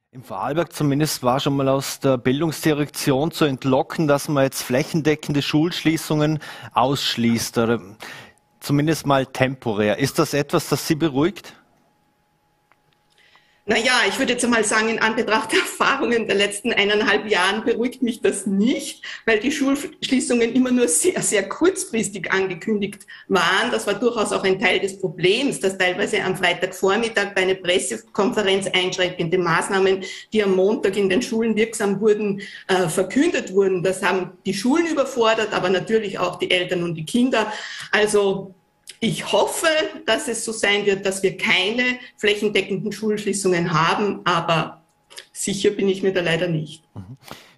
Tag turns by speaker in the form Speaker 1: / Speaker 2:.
Speaker 1: Im Vorarlberg zumindest war schon mal aus der Bildungsdirektion zu entlocken, dass man jetzt flächendeckende Schulschließungen ausschließt, oder zumindest mal temporär. Ist das etwas, das Sie beruhigt?
Speaker 2: Naja, ich würde jetzt einmal sagen, in Anbetracht der Erfahrungen der letzten 1,5 Jahren beruhigt mich das nicht, weil die Schulschließungen immer nur sehr, sehr kurzfristig angekündigt waren. Das war durchaus auch ein Teil des Problems, dass teilweise am Freitagvormittag bei einer Pressekonferenz einschränkende Maßnahmen, die am Montag in den Schulen wirksam wurden, verkündet wurden. Das haben die Schulen überfordert, aber natürlich auch die Eltern und die Kinder. Also ich hoffe, dass es so sein wird, dass wir keine flächendeckenden Schulschließungen haben, aber sicher bin ich mir da leider nicht.